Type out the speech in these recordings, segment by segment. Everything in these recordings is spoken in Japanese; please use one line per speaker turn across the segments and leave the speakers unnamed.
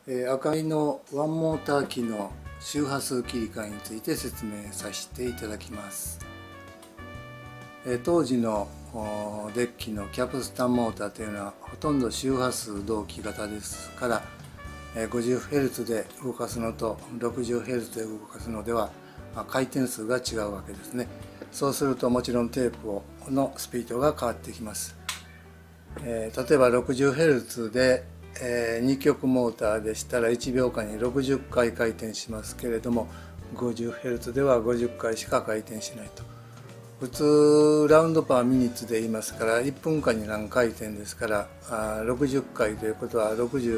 赤いのワンモーター機の周波数切り替えについて説明させていただきます。当時のデッキのキャプスタンモーターというのはほとんど周波数同期型ですから、50Hz で動かすのと 60Hz で動かすのでは回転数が違うわけですね。そうするともちろんテープのスピードが変わってきます。例えば 60Hz で2極モーターでしたら1秒間に60回回転しますけれども、 50Hz では50回しか回転しないと。普通ラウンドパーミニッツで言いますから1分間に何回転ですから、60回ということは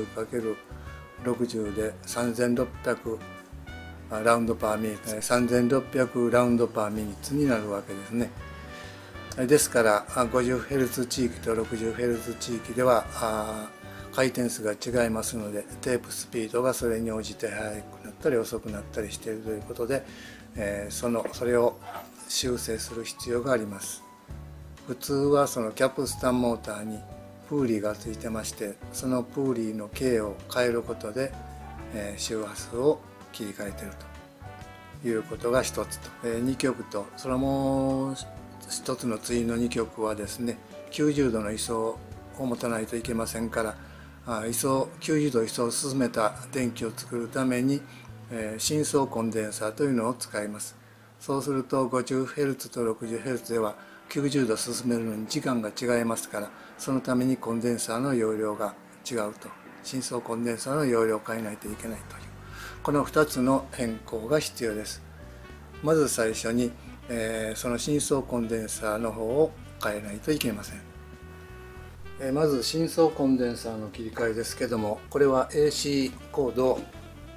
60×60 で3600ラウンドパーミニッツ、3600ラウンドパーミニッツになるわけですね。ですから 50Hz 地域と 60Hz 地域では回転数が違いますので、テープスピードがそれに応じて速くなったり遅くなったりしているということで、それを修正する必要があります。普通はそのキャプスタンモーターにプーリーがついてまして、そのプーリーの径を変えることで、周波数を切り替えているということが一つと、2極と、それも一つの対の2極はですね、90度の位相を持たないといけませんから、90度位相を進めた電気を作るために、深層コンデンサーというのを使います。そうすると 50Hz と 60Hz では90度進めるのに時間が違いますから、そのためにコンデンサーの容量が違うと、深層コンデンサーの容量を変えないといけないという、この2つの変更が必要です。まず最初に、その深層コンデンサーの方を変えないといけません。まず深層コンデンサーの切り替えですけども、これは AC コードを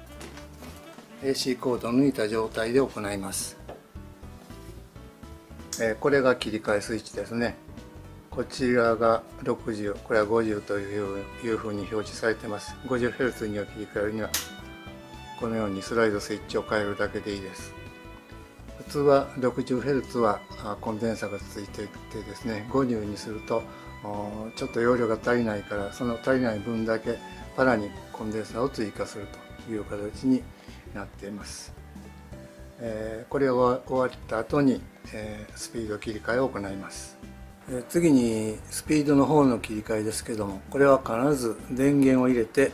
抜いた状態で行います。これが切り替えスイッチですね。こちらが60、これは50というふうに表示されています。 50Hz には切り替えるにはこのようにスライドスイッチを変えるだけでいいです。普通は 60Hz はコンデンサーがついていてですね、50にするとちょっと容量が足りないから、その足りない分だけパラにコンデンサーを追加するという形になっています。これが終わった後にスピード切り替えを行います。次にスピードの方の切り替えですけども、これは必ず電源を入れて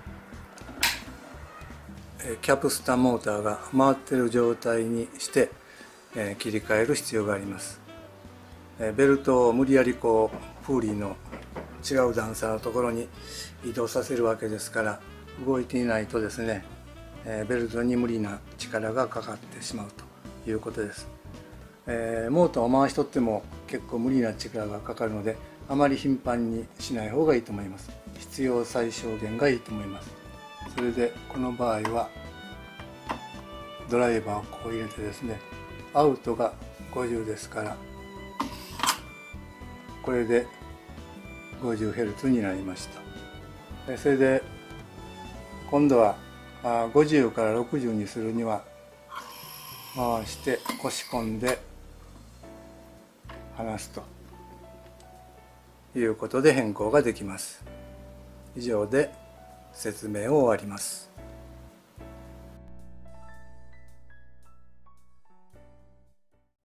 キャプスタンモーターが回っている状態にして切り替える必要があります。ベルトを無理やりプーリーの違う段差のところに移動させるわけですから、動いていないとですね、ベルトに無理な力がかかってしまうということです。モーターを回しとっても結構無理な力がかかるので、あまり頻繁にしない方がいいと思います。必要最小限がいいと思います。それでこの場合はドライバーを入れてですね、アウトが50ですから、これで 50Hz になりました。それで今度は50から60にするには回して押し込んで離すということで変更ができます。以上で説明を終わります。